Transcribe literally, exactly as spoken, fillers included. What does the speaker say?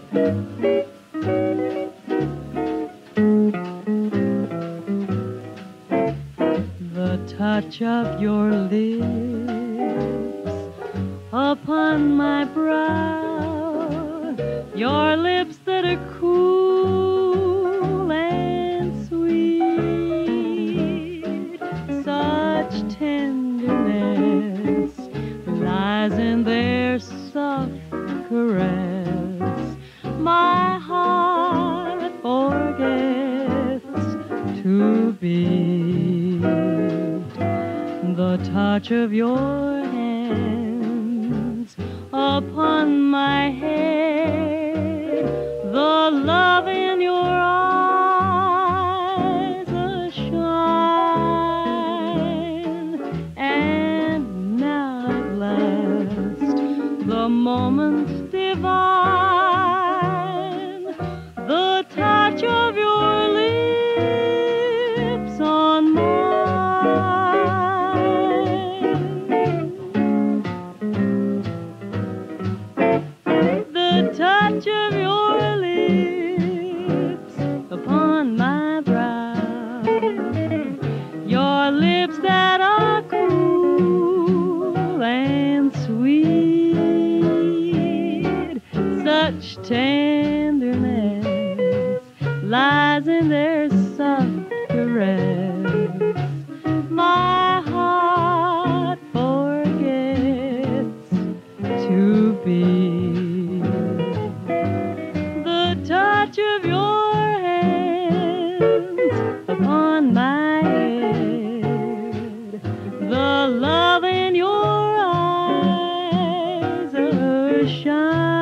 The touch of your lips upon my brow, your lips that are cool and sweet, such tenderness lies in their soft caress. My heart forgets to beat. The touch of your hands upon my head, the love in your eyes a shine, and now at last the moment's divine, the touch of your lips on mine. The touch of your lips upon my brow, your lips that are cool and sweet, such tenderness lies in their soft caress. My heart forgets to beat. The touch of your hands upon my head, the love in your eyes a shine.